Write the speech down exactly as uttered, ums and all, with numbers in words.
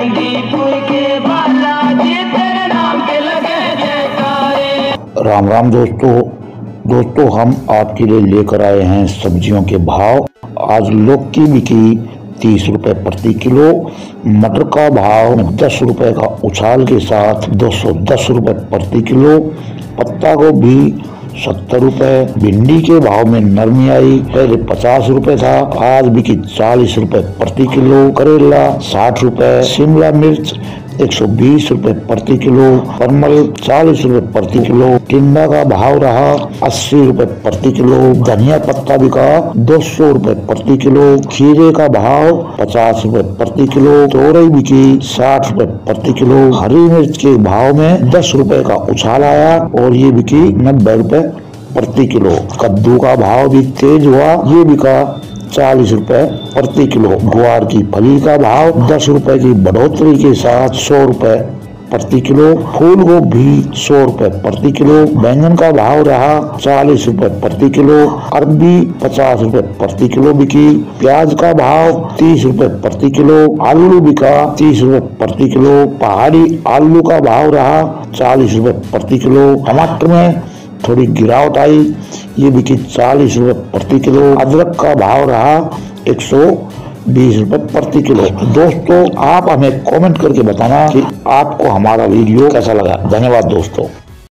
राम राम दोस्तों दोस्तों हम आपके लिए लेकर आए हैं सब्जियों के भाव। आज लौकी बिकी तीस रुपए प्रति किलो, मटर का भाव दस रुपए का उछाल के साथ दो सौ दस रुपए प्रति किलो, पत्ता गोभी सत्तर रुपए, भिंडी के भाव में नरमी आई, पहले पचास रुपए था, आज बिकी चालीस रुपए प्रति किलो, करेला साठ रुपए, शिमला मिर्च एक सौ बीस रुपए प्रति किलो, परमल चालीस रुपए प्रति किलो, टिंडा का भाव रहा अस्सी रुपए प्रति किलो, धनिया पत्ता बिका दो सौ रुपए प्रति किलो, खीरे का भाव पचास रुपए प्रति किलो, तोरई बिकी साठ रुपए प्रति किलो, हरी मिर्च के भाव में दस रुपए का उछाल आया और ये बिकी नब्बे रुपए प्रति किलो। कद्दू का भाव भी तेज हुआ, ये बिका चालीस रुपए प्रति किलो। गुआर की फली का भाव दस रुपए की बढ़ोतरी के साथ सौ रुपए प्रति किलो, फूल गोभी सौ रुपए प्रति किलो, बैंगन का भाव रहा चालीस रुपए प्रति किलो, अरबी पचास रुपए प्रति किलो बिकी, प्याज का भाव तीस रुपए प्रति किलो, आलू बिका तीस रुपए प्रति किलो, पहाड़ी आलू का भाव रहा चालीस रुपए प्रति किलो, टमाटर में थोड़ी गिरावट आई, ये बिकी चालीस रुपए प्रति किलो, अदरक का भाव रहा एक सौ बीस रुपए प्रति किलो। दोस्तों आप हमें कमेंट करके बताना कि आपको हमारा वीडियो कैसा लगा। धन्यवाद दोस्तों।